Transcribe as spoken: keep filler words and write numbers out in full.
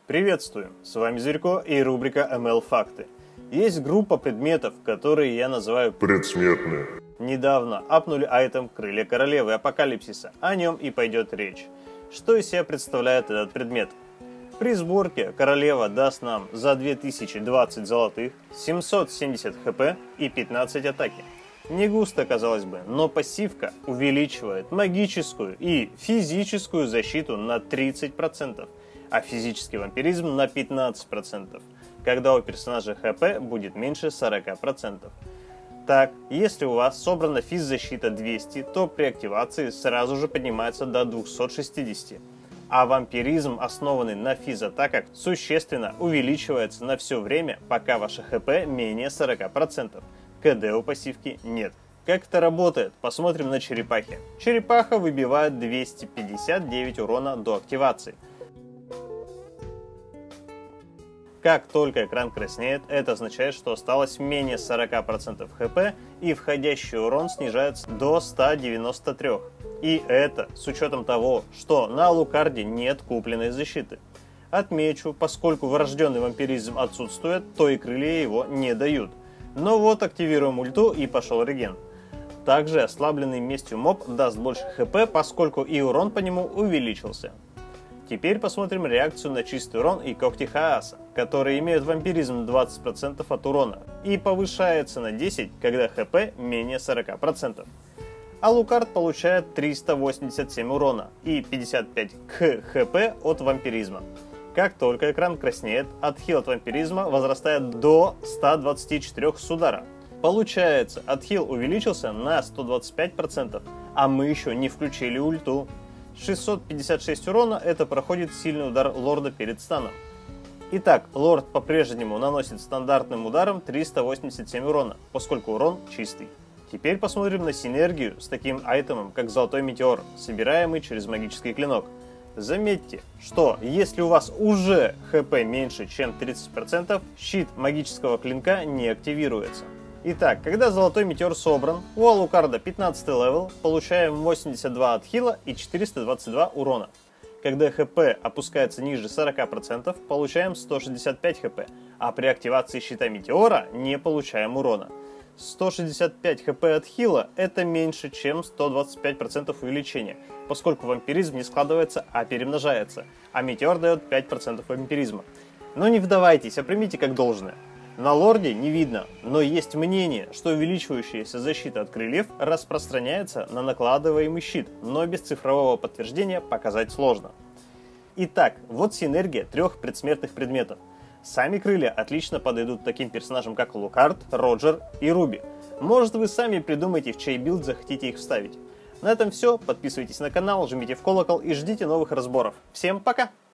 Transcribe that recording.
Приветствую! С вами Зверько и рубрика эм эл Факты. Есть группа предметов, которые я называю предсмертные. Недавно апнули айтем «Крылья Королевы Апокалипсиса», о нем и пойдет речь. Что из себя представляет этот предмет? При сборке Королева даст нам за две тысячи двадцать золотых, семьсот семьдесят хп и пятнадцать атаки. Не густо, казалось бы, но пассивка увеличивает магическую и физическую защиту на тридцать процентов, а физический вампиризм на пятнадцать процентов, когда у персонажа хп будет меньше сорока процентов. Так, если у вас собрана физзащита двести, то при активации сразу же поднимается до двухсот шестидесяти. А вампиризм, основанный на физатаках, существенно увеличивается на все время, пока ваше хп менее сорока процентов. КД у пассивки нет. Как это работает? Посмотрим на черепахи. Черепаха выбивает двести пятьдесят девять урона до активации. Как только экран краснеет, это означает, что осталось менее сорока процентов хп и входящий урон снижается до ста девяноста трёх. И это с учетом того, что на Алукарде нет купленной защиты. Отмечу, поскольку врожденный вампиризм отсутствует, то и крылья его не дают. Но вот активируем ульту и пошел реген. Также ослабленный местью моб даст больше хп, поскольку и урон по нему увеличился. Теперь посмотрим реакцию на чистый урон и когти Хааса, которые имеют вампиризм двадцать процентов от урона и повышается на десять, когда хп менее сорока процентов. Алукард получает триста восемьдесят семь урона и пятьдесят пять к хп от вампиризма. Как только экран краснеет, отхил от вампиризма возрастает до ста двадцати четырёх с удара. Получается, отхил увеличился на сто двадцать пять процентов, а мы еще не включили ульту. шестьсот пятьдесят шесть урона это проходит сильный удар лорда перед станом. Итак, лорд по-прежнему наносит стандартным ударом триста восемьдесят семь урона, поскольку урон чистый. Теперь посмотрим на синергию с таким айтемом, как Золотой Метеор, собираемый через магический клинок. Заметьте, что если у вас уже хп меньше, чем тридцать процентов, щит магического клинка не активируется. Итак, когда Золотой Метеор собран, у Алукарда пятнадцатый левел, получаем восемьдесят два отхила и четыреста двадцать два урона. Когда хп опускается ниже сорока процентов, получаем сто шестьдесят пять хп, а при активации щита Метеора не получаем урона. сто шестьдесят пять хп от хила это меньше, чем сто двадцать пять процентов увеличения, поскольку вампиризм не складывается, а перемножается, а метеор дает пять процентов вампиризма. Но не вдавайтесь, а примите как должное. На лорде не видно, но есть мнение, что увеличивающаяся защита от крыльев распространяется на накладываемый щит, но без цифрового подтверждения показать сложно. Итак, вот синергия трех предсмертных предметов. Сами крылья отлично подойдут таким персонажам, как Алукард, Роджер и Руби. Может, вы сами придумаете, в чей билд захотите их вставить. На этом все. Подписывайтесь на канал, жмите в колокол и ждите новых разборов. Всем пока!